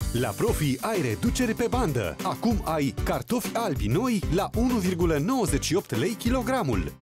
La Profi ai reducere pe bandă. Acum ai cartofi albi noi la 1,98 lei kilogramul.